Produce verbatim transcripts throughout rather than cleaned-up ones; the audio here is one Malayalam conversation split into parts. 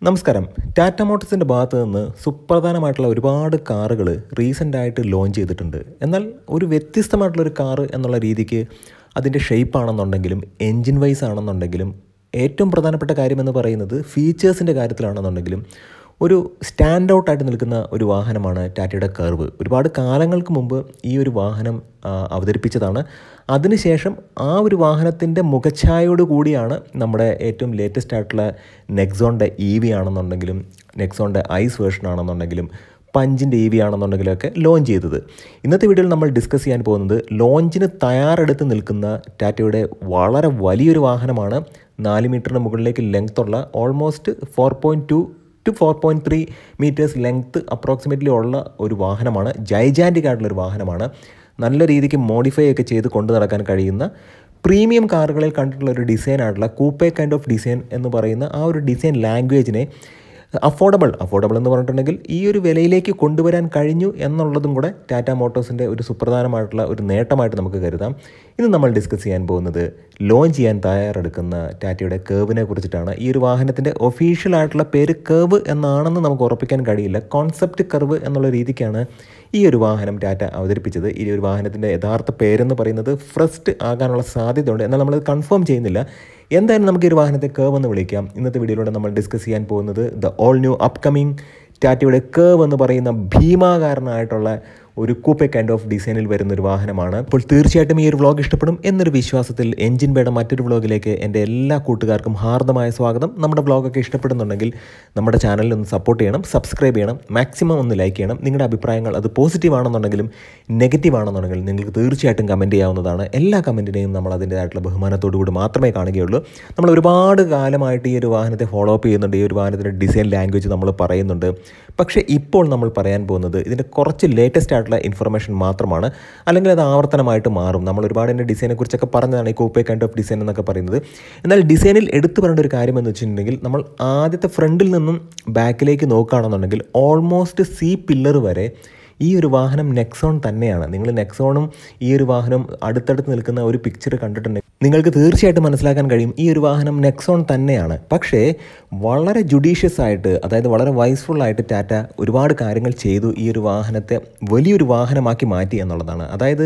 നമസ്കാരം. ടാറ്റ മോട്ടോഴ്സിൻ്റെ ഭാഗത്ത് നിന്ന് സുപ്രധാനമായിട്ടുള്ള ഒരുപാട് കാറുകൾ റീസെൻ്റായിട്ട് ലോഞ്ച് ചെയ്തിട്ടുണ്ട്. എന്നാൽ ഒരു വ്യത്യസ്തമായിട്ടുള്ളൊരു കാറ് എന്നുള്ള രീതിക്ക് അതിൻ്റെ ഷേപ്പാണെന്നുണ്ടെങ്കിലും എൻജിൻ വൈസ് ആണെന്നുണ്ടെങ്കിലും ഏറ്റവും പ്രധാനപ്പെട്ട കാര്യമെന്ന് പറയുന്നത് ഫീച്ചേഴ്സിൻ്റെ കാര്യത്തിലാണെന്നുണ്ടെങ്കിലും ഒരു സ്റ്റാൻഡ് ഔട്ടായിട്ട് നിൽക്കുന്ന ഒരു വാഹനമാണ് ടാറ്റയുടെ കർവ്. ഒരുപാട് കാലങ്ങൾക്ക് മുമ്പ് ഈ ഒരു വാഹനം അവതരിപ്പിച്ചതാണ്. അതിനുശേഷം ആ ഒരു വാഹനത്തിൻ്റെ മുഖഛായയോട് കൂടിയാണ് നമ്മുടെ ഏറ്റവും ലേറ്റസ്റ്റ് ആയിട്ടുള്ള നെക്സോണിൻ്റെ ഇ വി ആണെന്നുണ്ടെങ്കിലും നെക്സോണിൻ്റെ ഐസ് വേർഷൻ ആണെന്നുണ്ടെങ്കിലും പഞ്ചിൻ്റെ ഇ വി ആണെന്നുണ്ടെങ്കിലും ഒക്കെ ലോഞ്ച് ചെയ്തത്. ഇന്നത്തെ വീഡിയോയിൽ നമ്മൾ ഡിസ്കസ് ചെയ്യാൻ പോകുന്നത് ലോഞ്ചിന് തയ്യാറെടുത്ത് നിൽക്കുന്ന ടാറ്റയുടെ വളരെ വലിയൊരു വാഹനമാണ്. നാല് മീറ്ററിന് മുകളിലേക്ക് ലെങ്ത്തുള്ള almost four point two to four point three metres length approximately ഉള്ള ഒരു വാഹനമാണ്. ജൈജാൻറ്റിക് ആയിട്ടുള്ളൊരു വാഹനമാണ്. നല്ല രീതിക്ക് മോഡിഫൈ ഒക്കെ ചെയ്ത് കൊണ്ടു നടക്കാൻ കഴിയുന്ന പ്രീമിയം കാറുകളിൽ കണ്ടിട്ടുള്ള ഒരു ഡിസൈൻ ആയിട്ടുള്ള കൂപ്പേ കൈൻഡ് ഓഫ് ഡിസൈൻ എന്ന് പറയുന്ന ആ ഒരു ഡിസൈൻ ലാംഗ്വേജിനെ അഫോർഡബിൾ അഫോർഡബിൾ എന്ന് പറഞ്ഞിട്ടുണ്ടെങ്കിൽ ഈ ഒരു വിലയിലേക്ക് കൊണ്ടുവരാൻ കഴിഞ്ഞു എന്നുള്ളതും കൂടെ ടാറ്റ മോട്ടോഴ്സിൻ്റെ ഒരു സുപ്രധാനമായിട്ടുള്ള ഒരു നേട്ടമായിട്ട് നമുക്ക് കരുതാം. ഇന്ന് നമ്മൾ ഡിസ്കസ് ചെയ്യാൻ പോകുന്നത് ലോഞ്ച് ചെയ്യാൻ തയ്യാറെടുക്കുന്ന ടാറ്റയുടെ കേവിനെ കുറിച്ചിട്ടാണ്. ഈ ഒരു വാഹനത്തിൻ്റെ ഒഫീഷ്യൽ ആയിട്ടുള്ള പേര് കേവ് എന്നാണെന്ന് നമുക്ക് ഉറപ്പിക്കാൻ കഴിയില്ല. കോൺസെപ്റ്റ് കർവ് എന്നുള്ള രീതിക്കാണ് ഈ ഒരു വാഹനം ടാറ്റ അവതരിപ്പിച്ചത്. ഈ ഒരു വാഹനത്തിൻ്റെ യഥാർത്ഥ പേരെന്ന് പറയുന്നത് ഫ്രസ്റ്റ് ആകാനുള്ള സാധ്യതയുണ്ട്. എന്നാൽ നമ്മളത് കൺഫേം ചെയ്യുന്നില്ല. എന്തായാലും നമുക്ക് ഈ ഒരു വാഹനത്തെ കേവ് എന്ന് വിളിക്കാം. ഇന്നത്തെ വീഡിയോയിലൂടെ നമ്മൾ ഡിസ്കസ് ചെയ്യാൻ പോകുന്നത് ദ ഓൾ ന്യൂ അപ്കമിങ് ടാറ്റയുടെ കേവ് എന്ന് പറയുന്ന ഭീമാകാരനായിട്ടുള്ള ഒരു കൂപ്പേ കൈൻഡ് ഓഫ് ഡിസൈനിൽ വരുന്നൊരു വാഹനമാണ്. അപ്പോൾ തീർച്ചയായിട്ടും ഈ ഒരു വ്ളോഗ് ഇഷ്ടപ്പെടും എന്നൊരു വിശ്വാസത്തിൽ എൻജിൻ ബേയുടെ മറ്റൊരു വ്ളോഗിലേക്ക് എൻ്റെ എല്ലാ കൂട്ടുകാർക്കും ഹാർദമായ സ്വാഗതം. നമ്മുടെ വ്ളോഗൊക്കെ ഇഷ്ടപ്പെടുന്നുണ്ടെങ്കിൽ നമ്മുടെ ചാനലിൽ ഒന്ന് സപ്പോർട്ട് ചെയ്യണം, സബ്സ്ക്രൈബ് ചെയ്യണം, മാക്സിമം ഒന്ന് ലൈക്ക് ചെയ്യണം. നിങ്ങളുടെ അഭിപ്രായങ്ങൾ അത് പോസിറ്റീവ് ആണെന്നുണ്ടെങ്കിലും നെഗറ്റീവ് ആണെന്നുണ്ടെങ്കിലും നിങ്ങൾക്ക് തീർച്ചയായിട്ടും കമൻറ്റ് ചെയ്യാവുന്നതാണ്. എല്ലാ കമൻറ്റിനെയും നമ്മൾ അതിൻ്റേതായിട്ടുള്ള ബഹുമാനത്തോടു കൂടി മാത്രമേ കാണുകയുള്ളൂ. നമ്മൾ ഒരുപാട് കാലമായിട്ട് ഈ ഒരു വാഹനത്തെ ഫോളോ അപ്പ് ചെയ്യുന്നുണ്ട്. ഈ ഒരു വാഹനത്തിൻ്റെ ഡിസൈൻ ലാംഗ്വേജ് നമ്മൾ പറയുന്നുണ്ട്. പക്ഷേ ഇപ്പോൾ നമ്മൾ പറയാൻ പോകുന്നത് ഇതിൻ്റെ കുറച്ച് ലേറ്റസ്റ്റ് ആയിട്ടുള്ള ഇൻഫർമേഷൻ മാത്രമാണ്. അല്ലെങ്കിൽ അത് ആവർത്തനമായിട്ട് മാറും. നമ്മൾ ഒരുപാട് എൻ്റെ ഡിസൈനെ കുറിച്ചൊക്കെ പറഞ്ഞതാണ് ഈ കൂപ്പേ കൈൻഡ് ഓഫ് ഡിസൈൻ എന്നൊക്കെ പറയുന്നത്. എന്നാൽ ഡിസൈനിൽ എടുത്തു പറയേണ്ട ഒരു കാര്യം എന്ന് വെച്ചിട്ടുണ്ടെങ്കിൽ നമ്മൾ ആദ്യത്തെ ഫ്രണ്ടിൽ നിന്നും ബാക്കിലേക്ക് നോക്കുകയാണെന്നുണ്ടെങ്കിൽ ഓൾമോസ്റ്റ് സി പില്ലർ വരെ ഈ ഒരു വാഹനം നെക്സോൺ തന്നെയാണ്. നിങ്ങൾ നെക്സോണും ഈ ഒരു വാഹനം അടുത്തടുത്ത് നിൽക്കുന്ന ഒരു പിക്ചർ കണ്ടിട്ടുണ്ടെങ്കിൽ നിങ്ങൾക്ക് തീർച്ചയായിട്ടും മനസ്സിലാക്കാൻ കഴിയും ഈ ഒരു വാഹനം നെക്സോൺ തന്നെയാണ്. പക്ഷേ വളരെ ജുഡീഷ്യസ് ആയിട്ട്, അതായത് വളരെ വൈസ്ഫുള്ളായിട്ട് ടാറ്റ ഒരുപാട് കാര്യങ്ങൾ ചെയ്തു ഈ ഒരു വാഹനത്തെ വലിയൊരു വാഹനമാക്കി മാറ്റി എന്നുള്ളതാണ്. അതായത്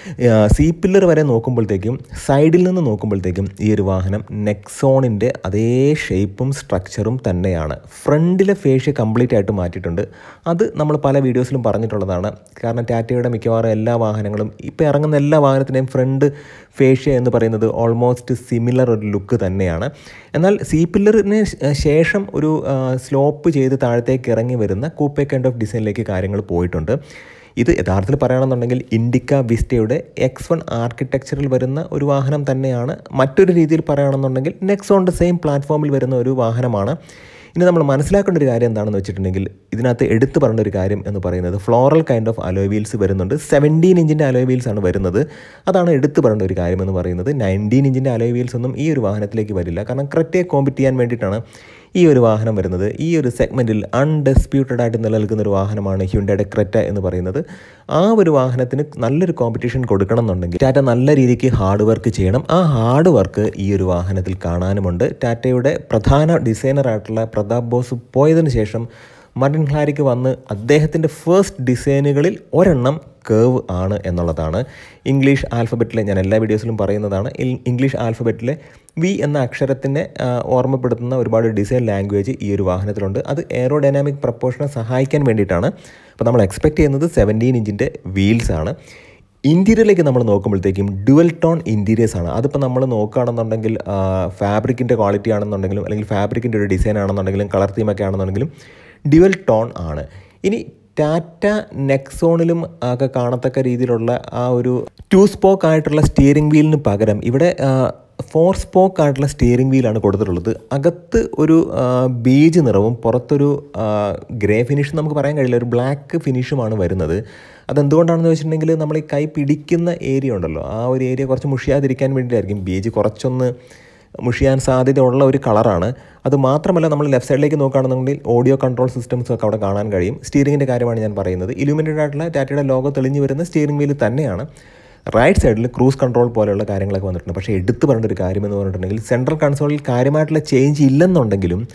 സി പില്ലർ വരെ നോക്കുമ്പോഴത്തേക്കും സൈഡിൽ നിന്ന് നോക്കുമ്പോഴത്തേക്കും ഈ ഒരു വാഹനം നെക്സോണിൻ്റെ അതേ ഷേപ്പും സ്ട്രക്ചറും തന്നെയാണ്. ഫ്രണ്ടിലെ ഫേഷ്യ കംപ്ലീറ്റ് ആയിട്ട് മാറ്റിയിട്ടുണ്ട്. അത് നമ്മൾ പല വീഡിയോസിലും പറഞ്ഞിട്ടുള്ളതാണ്. കാരണം ടാറ്റയുടെ മിക്കവാറും എല്ലാ വാഹനങ്ങളും ഇപ്പോൾ ഇറങ്ങുന്ന എല്ലാ വാഹനത്തിൻ്റെയും ഫ്രണ്ട് ഫേഷ്യ എന്ന് പറയുന്നത് ഓൾമോസ്റ്റ് സിമിലർ ഒരു ലുക്ക് തന്നെയാണ്. എന്നാൽ സി പില്ലറിന് ശേഷം ഒരു സ്ലോപ്പ് ചെയ്ത് താഴത്തേക്ക് ഇറങ്ങി വരുന്ന കൂപ്പേ കൈൻഡ് ഓഫ് ഡിസൈനിലേക്ക് കാര്യങ്ങൾ പോയിട്ടുണ്ട്. ഇത് യഥാർത്ഥത്തിൽ പറയുകയാണെന്നുണ്ടെങ്കിൽ ഇൻഡിക്ക വിസ്റ്റയുടെ എക്സ് വൺ ആർക്കിടെക്ചറിൽ വരുന്ന ഒരു വാഹനം തന്നെയാണ്. മറ്റൊരു രീതിയിൽ പറയുകയാണെന്നുണ്ടെങ്കിൽ നെക്സോണിൻ്റെ സെയിം പ്ലാറ്റ്ഫോമിൽ വരുന്ന ഒരു വാഹനമാണ്. ഇനി നമ്മൾ മനസ്സിലാക്കേണ്ട ഒരു കാര്യം എന്താണെന്ന് വെച്ചിട്ടുണ്ടെങ്കിൽ ഇതിനകത്ത് എടുത്തു പറയേണ്ട ഒരു കാര്യം എന്ന് പറയുന്നത് floral kind of alloy wheels വരുന്നുണ്ട്. സെവൻറ്റീൻ ഇഞ്ചിൻ്റെ അലോയ് വീൽസ് ആണ് വരുന്നത്. അതാണ് എടുത്തു പറയേണ്ട ഒരു കാര്യം എന്ന് പറയുന്നത്. നയൻറ്റീൻ ഇഞ്ചിൻ്റെ അലോയ് വീൽസ് ഒന്നും ഈ ഒരു വാഹനത്തിലേക്ക് വരില്ല. കാരണം ക്രെറ്റയെ കോമ്പറ്റ് ചെയ്യാൻ വേണ്ടിയിട്ടാണ് ഈ ഒരു വാഹനം വരുന്നത്. ഈ ഒരു സെഗ്മെൻറ്റിൽ അൺഡിസ്പ്യൂട്ടഡ് ആയിട്ട് നിലനിൽക്കുന്ന ഒരു വാഹനമാണ് ഹ്യുണ്ടായുടെ ക്രെറ്റ എന്ന് പറയുന്നത്. ആ ഒരു വാഹനത്തിന് നല്ലൊരു കോമ്പറ്റീഷൻ കൊടുക്കണം എന്നുണ്ടെങ്കിൽ ടാറ്റ നല്ല രീതിക്ക് ഹാർഡ് വർക്ക് ചെയ്യണം. ആ ഹാർഡ് വർക്ക് ഈ ഒരു വാഹനത്തിൽ കാണാനുമുണ്ട്. ടാറ്റയുടെ പ്രധാന ഡിസൈനറായിട്ടുള്ള പ്രതാപ് ബോസ് പോയതിനു ശേഷം മർട്ടിൻ ക്ലാരിക്ക് വന്ന് അദ്ദേഹത്തിൻ്റെ ഫസ്റ്റ് ഡിസൈനുകളിൽ ഒരെണ്ണം കേവ് ആണ് എന്നുള്ളതാണ്. ഇംഗ്ലീഷ് ആൽഫബറ്റിലെ ഞാൻ എല്ലാ വീഡിയോസിലും പറയുന്നതാണ്. ഇംഗ്ലീഷ് ആൽഫബറ്റിലെ വി എന്ന അക്ഷരത്തിനെ ഓർമ്മപ്പെടുത്തുന്ന ഒരുപാട് ഡിസൈൻ ലാംഗ്വേജ് ഈ ഒരു വാഹനത്തിലുണ്ട്. അത് എയറോഡൈനാമിക് പ്രപ്പോർഷനെ സഹായിക്കാൻ വേണ്ടിയിട്ടാണ്. അപ്പോൾ നമ്മൾ എക്സ്പെക്റ്റ് ചെയ്യുന്നത് സെവൻറ്റീൻ ഇഞ്ചിൻ്റെ വീൽസാണ്. ഇൻറ്റീരിയറിലേക്ക് നമ്മൾ നോക്കുമ്പോഴത്തേക്കും ഡുവൽ ടോൺ ഇൻറ്റീരിയേഴ്സാണ്. അതിപ്പോൾ നമ്മൾ നോക്കുകയാണെന്നുണ്ടെങ്കിൽ ഫാബ്രിക്കിൻ്റെ ക്വാളിറ്റി ആണെന്നുണ്ടെങ്കിലും അല്ലെങ്കിൽ ഫാബ്രിക്കിൻ്റെ ഒരു ഡിസൈൻ ആണെന്നുണ്ടെങ്കിലും കളർ തീമൊക്കെ ആണെന്നുണ്ടെങ്കിലും ഡ്യുവൽ ടോൺ ആണ്. ഇനി ടാറ്റ നെക്സോണിലും ഒക്കെ കാണത്തക്ക രീതിയിലുള്ള ആ ഒരു ടു സ്പോക്ക് ആയിട്ടുള്ള സ്റ്റിയറിംഗ് വീലിന് പകരം ഇവിടെ ഫോർ സ്പോക്ക് ആയിട്ടുള്ള സ്റ്റിയറിംഗ് വീലാണ് കൊടുത്തിട്ടുള്ളത്. അകത്ത് ഒരു ബീജ് നിറവും പുറത്തൊരു ഗ്രേ ഫിനിഷ് നമുക്ക് പറയാൻ കഴിയില്ല, ഒരു ബ്ലാക്ക് ഫിനിഷുമാണ് വരുന്നത്. അതെന്തുകൊണ്ടാണെന്ന് വെച്ചിട്ടുണ്ടെങ്കിൽ നമ്മൾ ഈ കൈ പിടിക്കുന്ന ഏരിയ ഉണ്ടല്ലോ, ആ ഒരു ഏരിയ കുറച്ച് മുഷിയാതിരിക്കാൻ വേണ്ടിയിട്ടായിരിക്കും. ബീജ് കുറച്ചൊന്ന് മുഷിയാൻ സാധ്യതയുള്ള ഒരു കളറാണ്. അത് മാത്രമല്ല നമ്മൾ ലെഫ്റ്റ് സൈഡിലേക്ക് നോക്കുകയാണെന്നുണ്ടെങ്കിൽ ഓഡിയോ കൺട്രോൾ സിസ്റ്റംസ് ഒക്കെ അവിടെ കാണാൻ കഴിയും. സ്റ്റിയറിംഗിൻ്റെ കാര്യമാണ് ഞാൻ പറയുന്നത്. ഇലുമിനേറ്റഡ് ആയിട്ടുള്ള ടാറ്റയുടെ ലോഗോ തെളിഞ്ഞു വരുന്ന സ്റ്റിയറിംഗ് വീൽ തന്നെയാണ്. റൈറ്റ് സൈഡിൽ ക്രൂസ് കൺട്രോൾ പോലെയുള്ള കാര്യങ്ങളൊക്കെ വന്നിട്ടുണ്ട്. പക്ഷേ എടുത്തു പറയേണ്ട ഒരു കാര്യം എന്ന് പറഞ്ഞിട്ടുണ്ടെങ്കിൽ സെൻട്രൽ കൺസോളിൽ കാര്യമായിട്ടുള്ള ചേഞ്ച് ഇല്ലെന്നുണ്ടെങ്കിലും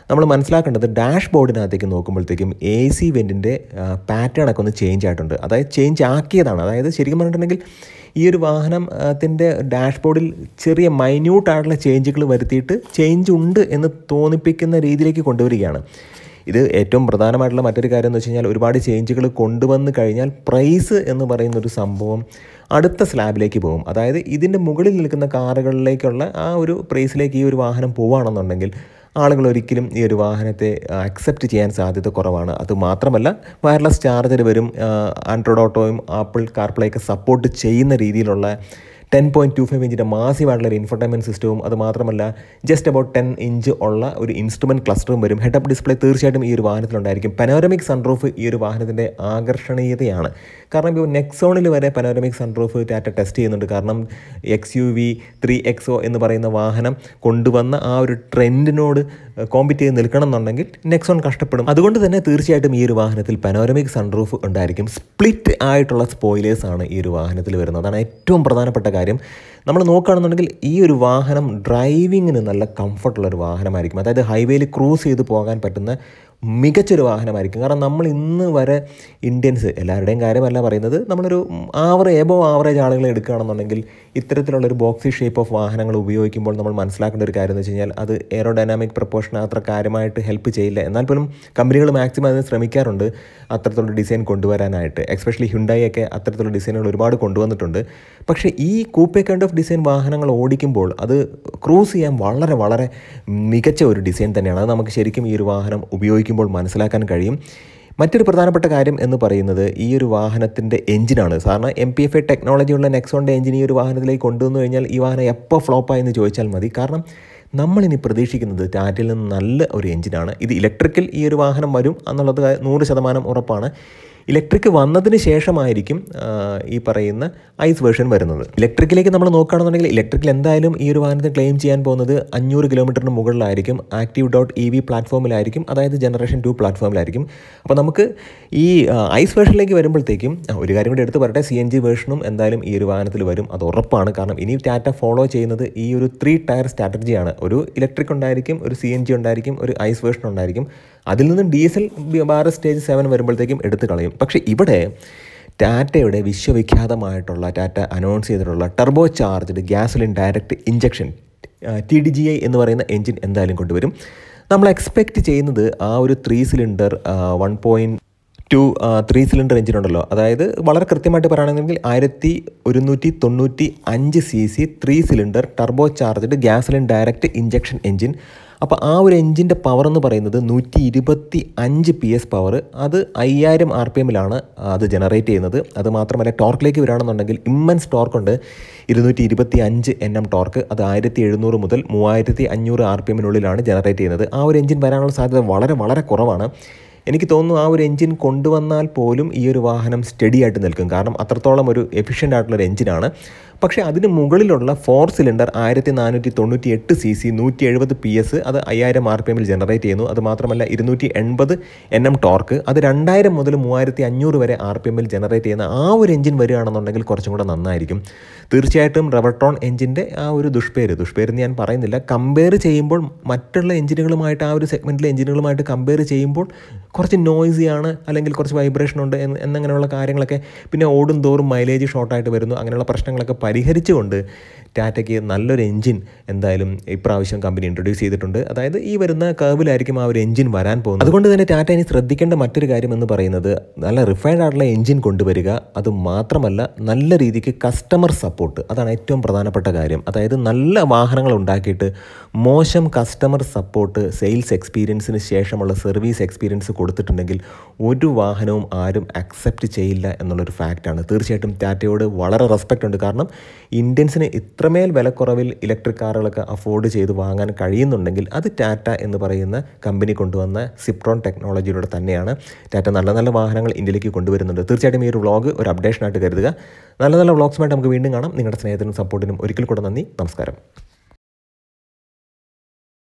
നമ്മൾ മനസ്സിലാക്കേണ്ടത് ഡാഷ് ബോർഡിനകത്തേക്ക് നോക്കുമ്പോഴത്തേക്കും എ സി വെൻറ്റിൻ്റെ പാറ്റേൺ ഒക്കെ ഒന്ന് ചേഞ്ച് ആയിട്ടുണ്ട്. അതായത് ചേഞ്ച് ആക്കിയതാണ്. അതായത് ശരിക്കും പറഞ്ഞിട്ടുണ്ടെങ്കിൽ ഈ ഒരു വാഹനത്തിൻ്റെ ഡാഷ് ബോർഡിൽ ചെറിയ മൈന്യൂട്ടായിട്ടുള്ള ചേഞ്ചുകൾ വരുത്തിയിട്ട് ചേഞ്ച് ഉണ്ട് എന്ന് തോന്നിപ്പിക്കുന്ന രീതിയിലേക്ക് കൊണ്ടുവരികയാണ്. ഇത് ഏറ്റവും പ്രധാനമായിട്ടുള്ള മറ്റൊരു കാര്യം എന്ന് വെച്ച് കഴിഞ്ഞാൽ ഒരുപാട് ചേഞ്ചുകൾ കൊണ്ടുവന്ന് കഴിഞ്ഞാൽ പ്രൈസ് എന്ന് പറയുന്നൊരു സംഭവം അടുത്ത സ്ലാബിലേക്ക് പോകും. അതായത് ഇതിൻ്റെ മുകളിൽ നിൽക്കുന്ന കാറുകളിലേക്കുള്ള ആ ഒരു പ്രൈസിലേക്ക് ഈ ഒരു വാഹനം പോവുകയാണെന്നുണ്ടെങ്കിൽ ആളുകൾ ഒരിക്കലും ഈ ഒരു വാഹനത്തെ അക്സെപ്റ്റ് ചെയ്യാൻ സാധ്യത കുറവാണ്. അതുമാത്രമല്ല വയർലെസ് ചാർജർ വരും, ആൻഡ്രോയിഡ് ഓട്ടോയും ആപ്പിൾ കാർപ്ലേയൊക്കെ സപ്പോർട്ട് ചെയ്യുന്ന രീതിയിലുള്ള ടെൻ പോയിൻറ്റ് ടു ഫൈവ് ഇഞ്ചിൻ്റെ മാസീവായിട്ടുള്ള ഒരു ഇൻഫർടൈൻമെൻറ്റ് സിസ്റ്റവും അതുമാത്രമല്ല ജസ്റ്റ് അബൌട്ട് ടെൻ ഇഞ്ച് ഉള്ള ഒരു ഇൻസ്ട്രുമെൻറ്റ് ക്ലസ്റ്ററും വരും. ഹെഡ് അപ്പ് ഡിസ്പ്ലേ തീർച്ചയായിട്ടും ഈ ഒരു വാഹനത്തിലുണ്ടായിരിക്കും. പനോരമിക് സൺറൂഫ് ഈ ഒരു വാഹനത്തിൻ്റെ ആകർഷണീയതയാണ്. കാരണം ഇപ്പോൾ നെക്സോണിൽ വരെ പനോരമിക് സൺറൂഫ് ടാറ്റ ടെസ്റ്റ് ചെയ്യുന്നുണ്ട്. കാരണം X U V three XO എന്ന് പറയുന്ന വാഹനം കൊണ്ടുവന്ന ആ ഒരു ട്രെൻഡിനോട് കോമ്പീറ്റ് ചെയ്ത് നിൽക്കണം എന്നുണ്ടെങ്കിൽ നെക്സോൺ കഷ്ടപ്പെടും. അതുകൊണ്ട് തന്നെ തീർച്ചയായിട്ടും ഈ ഒരു വാഹനത്തിൽ പനോരമിക് സൺറൂഫ് ഉണ്ടായിരിക്കും. സ്പ്ലിറ്റ് ആയിട്ടുള്ള സ്പോയിലേഴ്സാണ് ഈ ഒരു വാഹനത്തിൽ വരുന്നത്. അതാണ് ഏറ്റവും പ്രധാനപ്പെട്ട കാര്യം. നമ്മൾ നോക്കുകയാണെന്നുണ്ടെങ്കിൽ ഈ ഒരു വാഹനം ഡ്രൈവിങ്ങിന് നല്ല കംഫർട്ടുള്ള ഒരു വാഹനമായിരിക്കും. അതായത് ഹൈവേയിൽ ക്രൂസ് ചെയ്ത് പോകാൻ പറ്റുന്ന മികച്ചൊരു വാഹനമായിരിക്കും. കാരണം നമ്മൾ ഇന്ന് വരെ ഇന്ത്യൻസ്, എല്ലാവരുടെയും കാര്യമല്ല പറയുന്നത്, നമ്മളൊരു ആവറേജ് എബോ ആവറേജ് ആളുകളെ എടുക്കുകയാണെന്നുണ്ടെങ്കിൽ ഇത്തരത്തിലുള്ളൊരു ബോക്സി ഷേപ്പ് ഓഫ് വാഹനങ്ങൾ ഉപയോഗിക്കുമ്പോൾ നമ്മൾ മനസ്സിലാക്കേണ്ട ഒരു കാര്യം എന്ന് വെച്ച് കഴിഞ്ഞാൽ അത് എയറോഡൈനാമിക് പ്രപ്പോർഷൻ അത്ര കാര്യമായിട്ട് ഹെൽപ്പ് ചെയ്യില്ല. എന്നാൽ പോലും കമ്പനികൾ മാക്സിമം അതിന് ശ്രമിക്കാറുണ്ട് അത്തരത്തിലുള്ള ഡിസൈൻ കൊണ്ടുവരാനായിട്ട്. എക്സ്പെഷ്യലി ഹ്യുണ്ടായി ഒക്കെ അത്തരത്തിലുള്ള ഡിസൈനുകൾ ഒരുപാട് കൊണ്ടുവന്നിട്ടുണ്ട്. പക്ഷേ ഈ കൂപ്പേ കൈൻഡ് ഓഫ് ഡിസൈൻ വാഹനങ്ങൾ ഓടിക്കുമ്പോൾ അത് ക്രൂസ് ചെയ്യാൻ വളരെ വളരെ മികച്ച ഒരു ഡിസൈൻ തന്നെയാണ്. അത് നമുക്ക് ശരിക്കും ഈ ഒരു വാഹനം ഉപയോഗിക്കുമ്പോൾ മനസ്സിലാക്കാൻ കഴിയും. മറ്റൊരു പ്രധാനപ്പെട്ട കാര്യം എന്ന് പറയുന്നത് ഈ ഒരു വാഹനത്തിൻ്റെ എഞ്ചിനാണ്. സാധാരണ എം പി എഫ് എ ടെക്നോളജിയുള്ള നെക്സോണിൻ്റെ എഞ്ചിൻ ഈ ഒരു വാഹനത്തിലേക്ക് കൊണ്ടുവന്നു കഴിഞ്ഞാൽ ഈ വാഹനം എപ്പോൾ ഫ്ലോപ്പായി എന്ന് ചോദിച്ചാൽ മതി. കാരണം നമ്മളിനി പ്രതീക്ഷിക്കുന്നത് ടാറ്റയിൽ നിന്ന് നല്ല ഒരു എഞ്ചിനാണ്. ഇത് ഇലക്ട്രിക്കൽ ഈ ഒരു വാഹനം വരും എന്നുള്ളത് നൂറ് ശതമാനം ഉറപ്പാണ്. ഇലക്ട്രിക് വന്നതിന് ശേഷമായിരിക്കും ഈ പറയുന്ന ഐസ് വേർഷൻ വരുന്നത്. ഇലക്ട്രിക്കിലേക്ക് നമ്മൾ നോക്കുകയാണെന്നുണ്ടെങ്കിൽ ഇലക്ട്രിക്കിൽ എന്തായാലും ഈ ഒരു വാഹനത്തിന് ക്ലെയിം ചെയ്യാൻ പോകുന്നത് അഞ്ഞൂറ് കിലോമീറ്ററിന് മുകളിലായിരിക്കും. ആക്റ്റീവ് ഡോട്ട് ഇ വി പ്ലാറ്റ്ഫോമിലായിരിക്കും, അതായത് ജനറേഷൻ ടു പ്ലാറ്റ്ഫോമിലായിരിക്കും. അപ്പോൾ നമുക്ക് ഈ ഐസ് വേർഷനിലേക്ക് വരുമ്പോഴത്തേക്കും ഒരു കാര്യം കൂടി എടുത്ത് പറയട്ടെ, സി എൻ ജി വേർഷനും എന്തായാലും ഈ ഒരു വാഹനത്തിൽ വരും. അത് ഉറപ്പാണ്. കാരണം ഇനി ടാറ്റ ഫോളോ ചെയ്യുന്നത് ഈ ഒരു ത്രീ ടയർ സ്ട്രാറ്റജിയാണ്. ഒരു ഇലക്ട്രിക് ഉണ്ടായിരിക്കും, ഒരു സി എൻ ജി ഉണ്ടായിരിക്കും, ഒരു ഐസ് വേർഷൻ ഉണ്ടായിരിക്കും. അതിൽ നിന്ന് ഡീസൽ ഭാരത് സ്റ്റേജ് സെവൻ വരുമ്പോഴത്തേക്കും എടുത്ത് കളയും. പക്ഷേ ഇവിടെ ടാറ്റയുടെ വിശ്വവിഖ്യാതമായിട്ടുള്ള ടാറ്റ അനൗൺസ് ചെയ്തിട്ടുള്ള turbo charged gasoline direct injection T D G I എന്ന് പറയുന്ന എഞ്ചിൻ എന്തായാലും കൊണ്ടുവരും. നമ്മൾ എക്സ്പെക്റ്റ് ചെയ്യുന്നത് ആ ഒരു three cylinder one point two three cylinder engine ഉണ്ടല്ലോ, അതായത് വളരെ കൃത്യമായിട്ട് പറയുകയാണെങ്കിൽ ആയിരത്തി ഒരുന്നൂറ്റി തൊണ്ണൂറ്റി അഞ്ച് C C three cylinder turbo charged gasoline direct injection engine. അപ്പോൾ ആ ഒരു എഞ്ചിൻ്റെ പവർ എന്ന് പറയുന്നത് നൂറ്റി ഇരുപത്തി അഞ്ച് പി എസ് പവർ. അത് അയ്യായിരം ആർ പി എമ്മിലാണ് അത് ജനറേറ്റ് ചെയ്യുന്നത്. അത് മാത്രമല്ല ടോർക്കിലേക്ക് വരികയാണെന്നുണ്ടെങ്കിൽ ഇമ്മൻസ് ടോർക്കുണ്ട്. ഇരുന്നൂറ്റി ഇരുപത്തി അഞ്ച് എൻ എം ടോർക്ക്. അത് ആയിരത്തി എഴുന്നൂറ് മുതൽ മൂവായിരത്തി അഞ്ഞൂറ് ആർ പി എമ്മിനുള്ളിലാണ് ജനറേറ്റ് ചെയ്യുന്നത്. ആ ഒരു എഞ്ചിൻ വരാനുള്ള സാധ്യത വളരെ വളരെ കുറവാണ്. എനിക്ക് തോന്നുന്നു ആ ഒരു എഞ്ചിൻ കൊണ്ടുവന്നാൽ പോലും ഈ ഒരു വാഹനം സ്റ്റഡി ആയിട്ട് നിൽക്കും. കാരണം അത്രത്തോളം ഒരു എഫിഷ്യൻ്റ് ആയിട്ടുള്ളൊരു എഞ്ചിനാണ്. പക്ഷേ അതിന് മുകളിലുള്ള ഫോർ സിലിണ്ടർ ആയിരത്തി നാനൂറ്റി തൊണ്ണൂറ്റി എട്ട് സി സി നൂറ്റി എഴുപത് പി എസ് അത് അയ്യായിരം ആർ പി എമ്മിൽ ജനറേറ്റ് ചെയ്യുന്നു. അത് മാത്രമല്ല ഇരുന്നൂറ്റി എൺപത് എൻ എം ടോർക്ക്. അത് രണ്ടായിരം മുതൽ മൂവായിരത്തി അഞ്ഞൂറ് വരെ ആർ പി എമ്മിൽ ജനറേറ്റ് ചെയ്യുന്ന ആ ഒരു എഞ്ചിൻ വരികയാണെന്നുണ്ടെങ്കിൽ കുറച്ചും കൂടെ നന്നായിരിക്കും. തീർച്ചയായിട്ടും റെവട്രോൺ എഞ്ചിൻ്റെ ആ ഒരു ദുഷ്പേര് ദുഷ്പേരെന്ന് ഞാൻ പറയുന്നില്ല, കമ്പയർ ചെയ്യുമ്പോൾ മറ്റുള്ള എഞ്ചിനുകളുമായിട്ട് ആ ഒരു സെഗ്മെൻറ്റിലെ എഞ്ചിനുകളുമായിട്ട് കമ്പയർ ചെയ്യുമ്പോൾ കുറച്ച് നോയ്സിയാണ്, അല്ലെങ്കിൽ കുറച്ച് വൈബ്രേഷൻ ഉണ്ട് എന്ന് എന്നങ്ങനെയുള്ള കാര്യങ്ങളൊക്കെ. പിന്നെ ഓടും തോറും മൈലേജ് ഷോർട്ടായിട്ട് വരുന്നു. അങ്ങനെയുള്ള പ്രശ്നങ്ങളൊക്കെ പരിഹരിച്ചുകൊണ്ട് ടാറ്റയ്ക്ക് നല്ലൊരു എഞ്ചിൻ എന്തായാലും ഇപ്രാവശ്യം കമ്പനി ഇൻട്രൊഡ്യൂസ് ചെയ്തിട്ടുണ്ട്. അതായത് ഈ വരുന്ന കർവിലായിരിക്കും ആ ഒരു എഞ്ചിൻ വരാൻ പോകുന്നത്. അതുകൊണ്ട് തന്നെ ടാറ്റ ഇനി ശ്രദ്ധിക്കേണ്ട മറ്റൊരു കാര്യം എന്ന് പറയുന്നത് നല്ല റിഫൈൻഡ് ആയിട്ടുള്ള എഞ്ചിൻ കൊണ്ടുവരിക. അത് മാത്രമല്ല നല്ല രീതിക്ക് കസ്റ്റമർ സപ്പോർട്ട്, അതാണ് ഏറ്റവും പ്രധാനപ്പെട്ട കാര്യം. അതായത് നല്ല വാഹനങ്ങൾ ഉണ്ടാക്കിയിട്ട് മോശം കസ്റ്റമർ സപ്പോർട്ട്, സെയിൽസ് എക്സ്പീരിയൻസിന് ശേഷമുള്ള സർവീസ് എക്സ്പീരിയൻസ് കൊടുത്തിട്ടുണ്ടെങ്കിൽ ഒരു വാഹനവും ആരും അക്സെപ്റ്റ് ചെയ്യില്ല എന്നുള്ളൊരു ഫാക്റ്റാണ്. തീർച്ചയായിട്ടും ടാറ്റയോട് വളരെ റെസ്പെക്റ്റ് ഉണ്ട്. കാരണം ഇന്ത്യൻസിന് ഇത്രമേൽ വിലക്കുറവിൽ ഇലക്ട്രിക് കാറുകളൊക്കെ അഫോർഡ് ചെയ്ത് വാങ്ങാൻ കഴിയുന്നുണ്ടെങ്കിൽ അത് ടാറ്റ എന്ന് പറയുന്ന കമ്പനി കൊണ്ടുവന്ന സിപ്ട്രോൺ ടെക്നോളജിയിലൂടെ തന്നെയാണ്. ടാറ്റ നല്ല നല്ല വാഹനങ്ങൾ ഇന്ത്യയിലേക്ക് കൊണ്ടുവരുന്നുണ്ട്. തീർച്ചയായിട്ടും ഈ ഒരു വ്ളോഗ് ഒരു അപ്ഡേഷനായിട്ട് കരുതുക. നല്ല നല്ല വ്ളോഗ്സുമായിട്ട് നമുക്ക് വീണ്ടും കാണാം. നിങ്ങളുടെ സ്നേഹത്തിനും സപ്പോർട്ടിനും ഒരിക്കൽ കൂടെ നന്ദി. നമസ്കാരം.